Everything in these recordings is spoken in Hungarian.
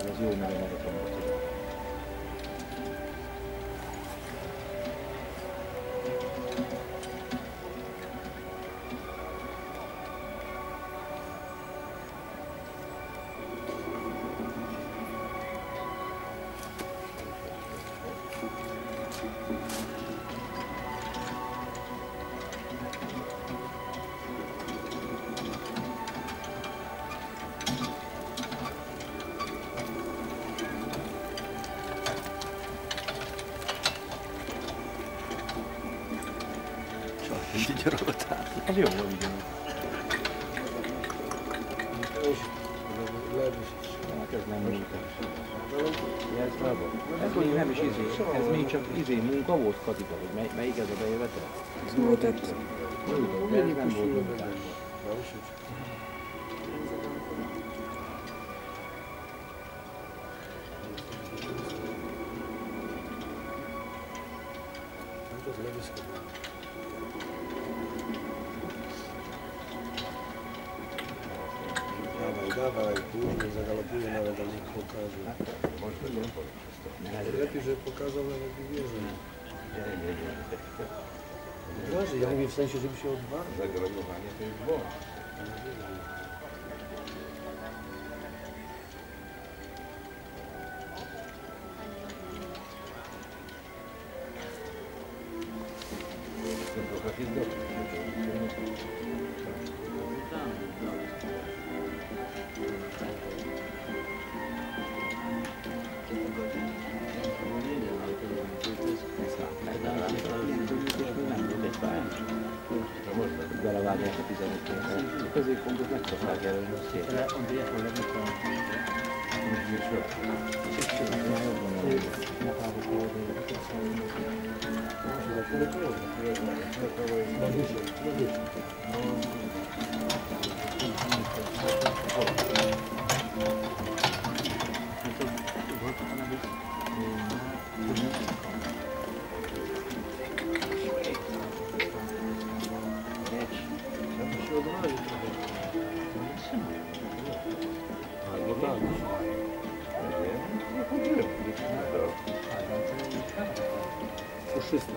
Ez jó, mert én tudom. Így gyarogotál. Ez jó volt ugyanúgy. Hát ez nem munka. Ez még nem is izé, ez még csak izé munka volt, Katika, hogy melyik ez a bejövetel? Ez múltat. De ez nem volt munkás. Dawaj, później zagalopuje nawet, ale nie pokaże. Lepiej, że pokazał, nawet nie wierzę. Zależy, ja mówię w sensie, żeby się odważył. Zagrożowanie to jest błąd. To trochę jest dobrze. Belevágják a 15-ként. A középpontot meg szokták jelölni, hogy szép. De André, hol lenne a... Puszysta.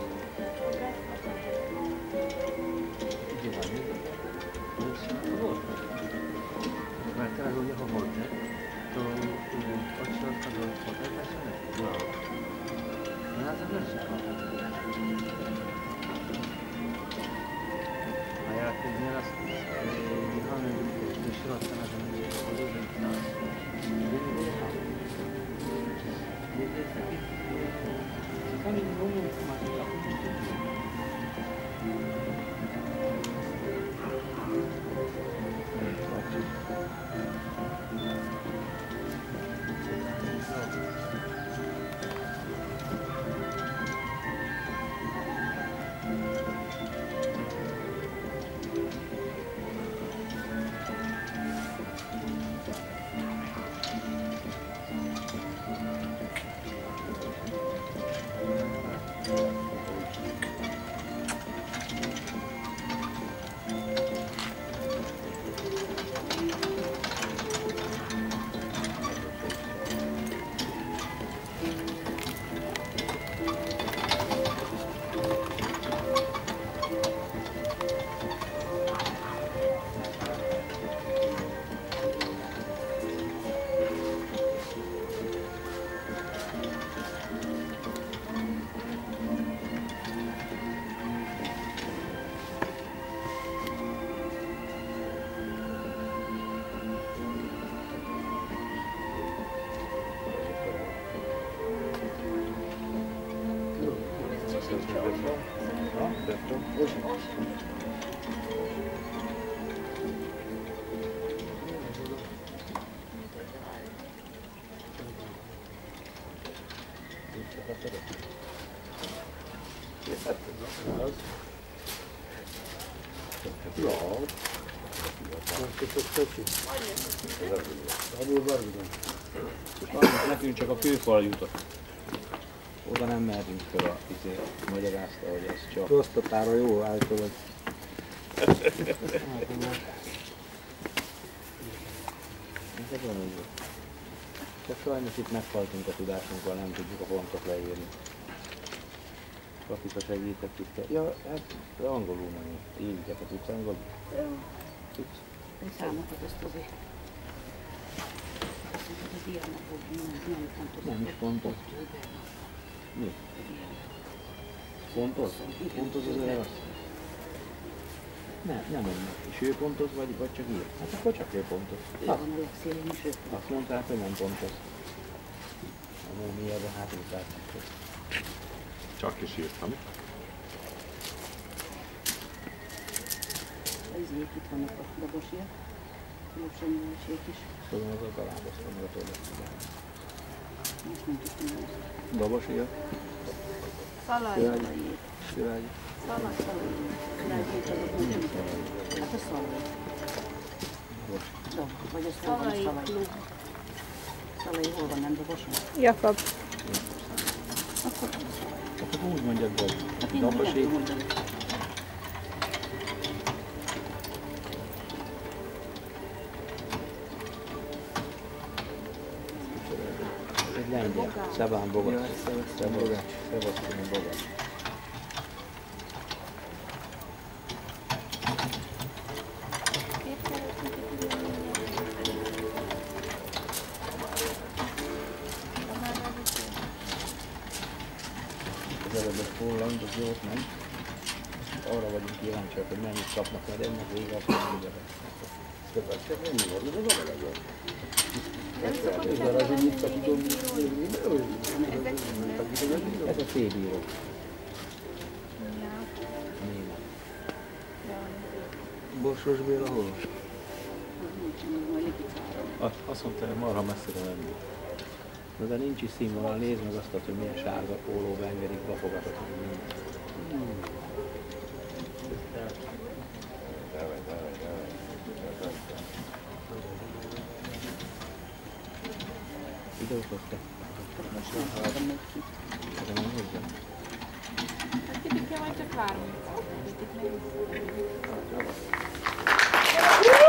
Mert teraz ugye ha chodne, to od środka do spotek lecimy. No. Na zewnętrznie. A jak nieraz jechamy do środka na zewnętrznie, to dużo nas nie wyjechało. Jest taki... Czasami nie umiem informacji. Nekünk csak a főfal jutott. Oda nem mehetünk fel a magyarázta, hogy ez csak... Prostatára jó állítólag. Csak sajnos itt meghaltunk a tudásunkkal, nem tudjuk a pontot leírni. Kapika segített itt. Ja, hát angolul mondjuk. Így, a tudsz angolul? Tudsz? Egy számokat ezt azért. Azt mondod, hogy ilyen napok nem fontos. Nem is fontos. Mi? Fontos? Fontos az öreg azt? Nem ennek. És ő pontos vagy csak ír? Hát akkor csak ő pontos. Ő van a legszélén is ő. Azt mondták, hogy nem pontos. A múmiád a hátultát. Csak is írtam. Ezért itt vannak a dabosiak. Jobbsanyúlsék is. Tudom, az a galádoztam meg a tollat. Most nem tudtam ezt. Babosia? Szalaj. Sirágyi. Szalaj. Szalajét azok nem tudom. Hát a szalaj. Dob, vagy a szalaj. Szalai hol van, nem doboson? Jakab. Akkor Akkor úgy mondjad, hogy hát én nem Dabosi. tudom mondani. Egy lengyel. Szebán Bogacs. Szebasztani Bogacs. Az előbb Holland, az jót nem. Arra vagyunk kíváncsiak, hogy mennyit kapnak majd ennek vége, azt mondja. Következő nem volt, de az a legjobb. Zaraz, hogy itt tudom, Ez a félbíró. Néma. Borsos Béla hol? Azt mondta, hogy marha messzire nem jut. Na de nincs is színvonal, nézd meg azt, hogy milyen sárga pólóba engedik lapogatot. Videózottak? Most nem tudom még ki. De nem hozzá. Hát kicsit kell majd csak várunk. Kicsit meg.